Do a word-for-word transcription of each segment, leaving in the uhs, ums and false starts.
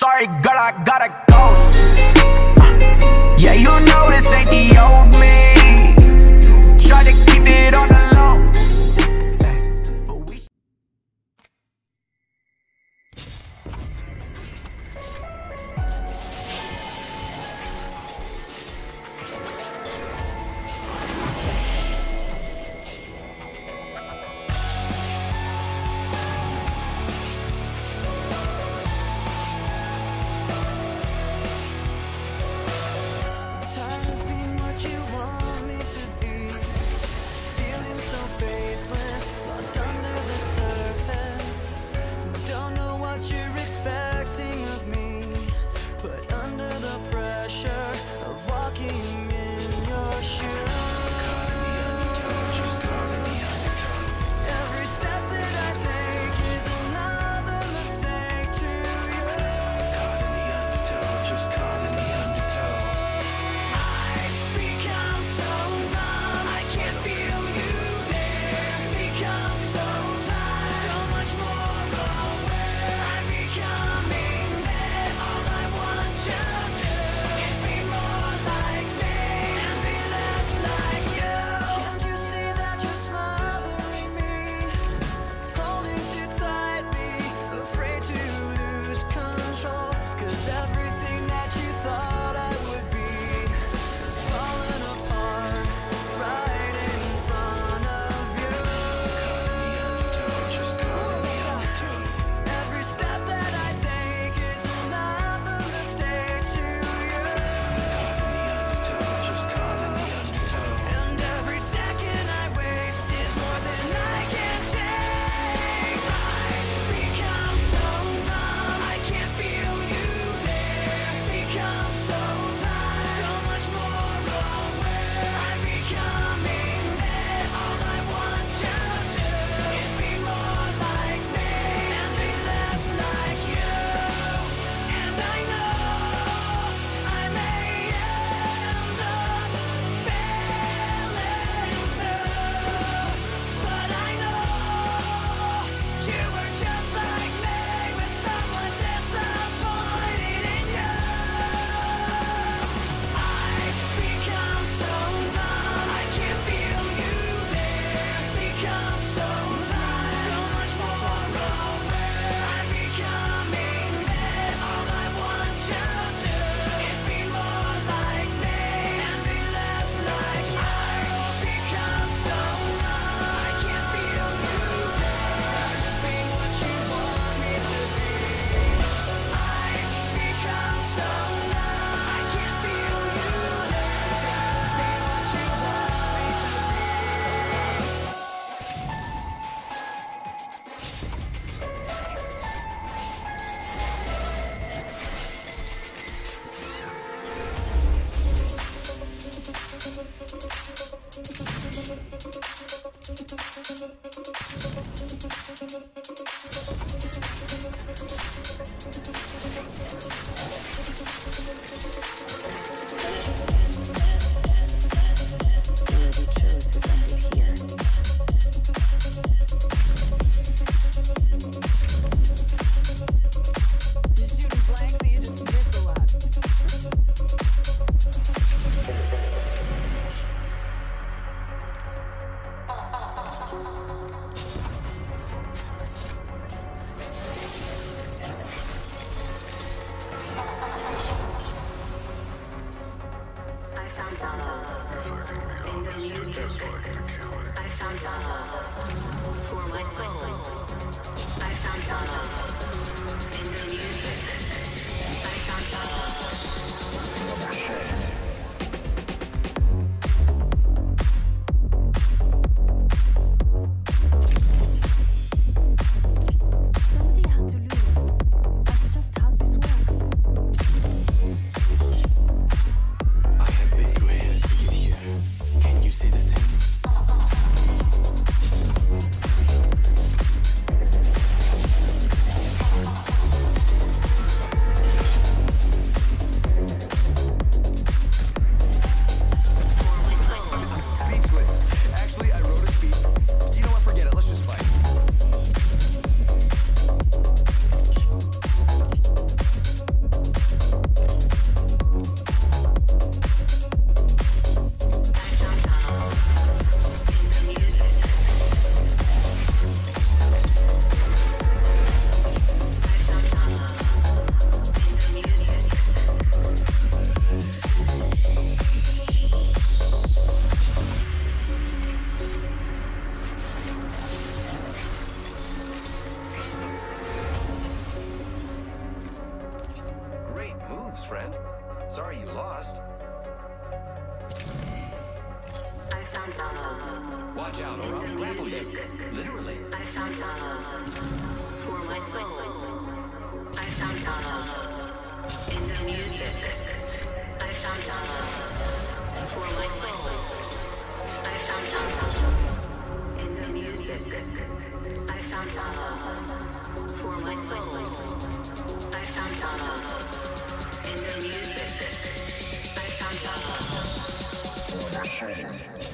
sorry, girl, I gotta go. uh, Yeah, you know this ain't the old me. Try to keep it on the low. friend. Sorry you lost. I found love. Watch out or I'll grapple you. Literally. I found love for my soul. I found love in the music. I found love for my soul. I found love in the music. I found love for my soul. I found love in the music. I found love for my soul.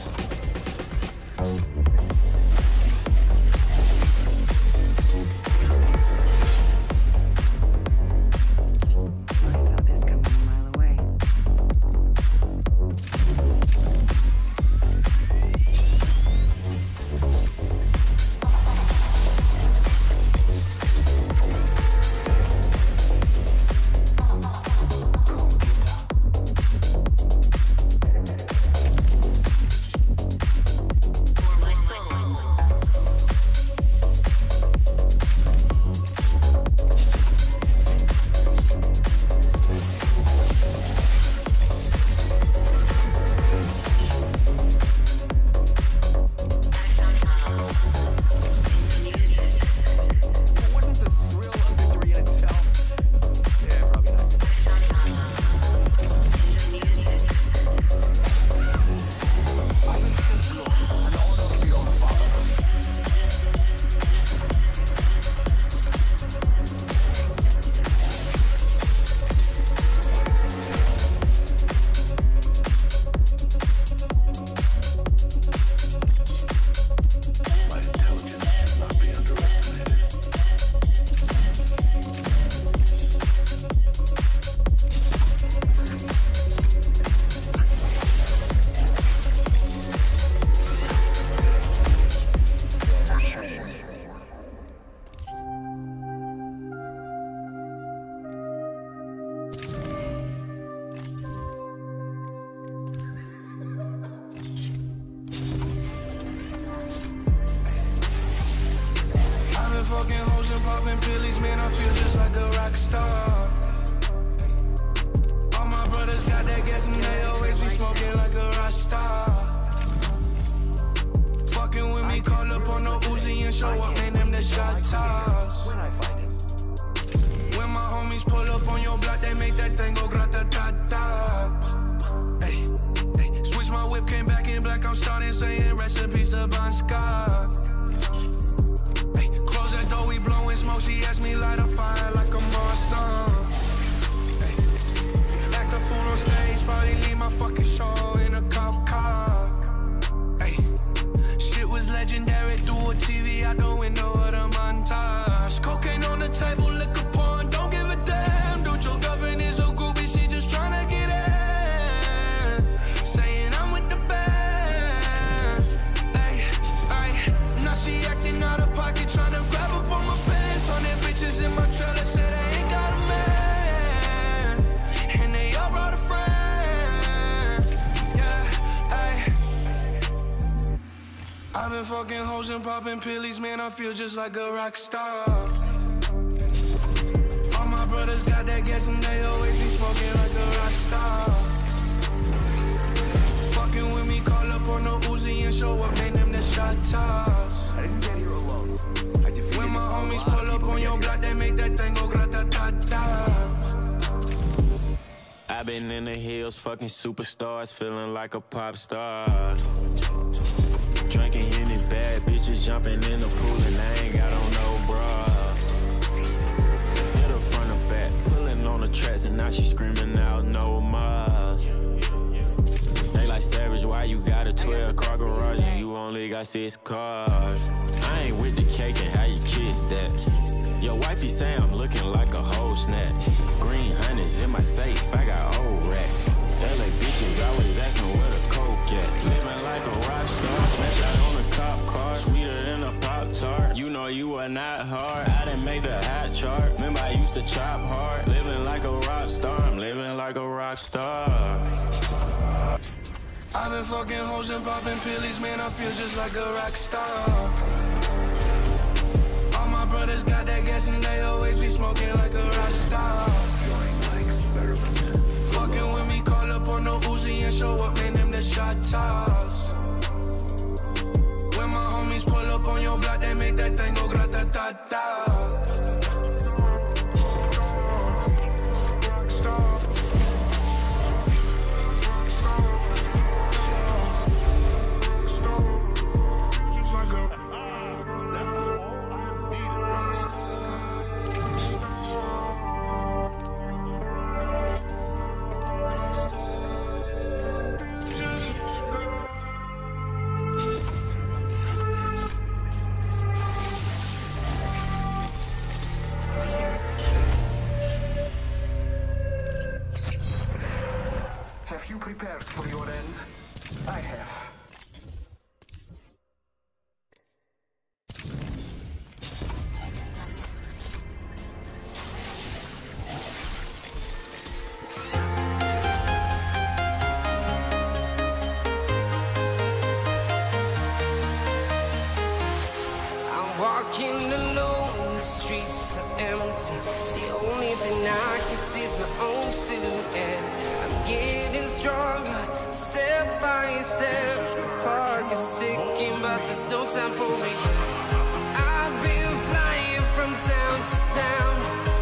Fucking hoes and popping pillies, man, I feel just like a rock star. All my brothers got that gas and they always be smoking like a rock star. Fucking with me, call up on the Uzi and show up, name them the shot toss. When I find him. When my homies pull up on your block, they make that thing go grata-ta-ta. Hey, hey, switch my whip, came back in black, I'm starting saying recipes to Bon Scott. Though we blowing smoke, she asked me light a fire like a Marsan. Hey. Act a fool on stage, probably leave my fucking show in a cop car. Hey. Shit was legendary through a T V out the window of the montage. Cocaine on the table, liquor porn, don't give a damn. Dude, your girlfriend is a groupie, she just tryna get in. Saying I'm with the band. Hey, hey. Now she acting out of pocket, tryna grab up on my pants. On their bitches in my trailer, said I ain't got a man. And they all brought a friend. Yeah, ayy. I've been fucking hoes and popping pillies, man, I feel just like a rock star. All my brothers got that gas and they always be smoking like a rock star. Fucking with me, call up on the Uzi and show up, name them the shot toss. I didn't get here alone. When my homies pull up on your block, they make that thing go grata-ta-ta. I've been in the hills, fucking superstars, feeling like a pop star. Drinking Henny, bad bitches jumping in the pool, and I ain't got on no bra. Hit her front or back, pulling on the tracks, and now she screaming out no more. They like Savage, why you got a twelve car garage and you only got six cars? I ain't with the cake and how you kiss that. Your wifey say I'm looking like a whole snap. Green hundreds in my safe, I got old racks. L A bitches always asking where the coke at. Living like a rock star, smash out on a cop car, sweeter than a Pop-Tart. You know you are not hard, I didn't make the hot chart. Remember I used to chop hard. Living like a rock star, I'm living like a rock star. I've been fucking hoes and popping pillies, man, I feel just like a rock star. All my brothers got that gas and they always be smoking like a rock star. Join likes better than prepared for your end? I have. Walking alone, the streets are empty. The only thing I can see is my own silhouette. I'm getting stronger, step by step. The clock is ticking, but there's no time for regrets. I've been flying from town to town,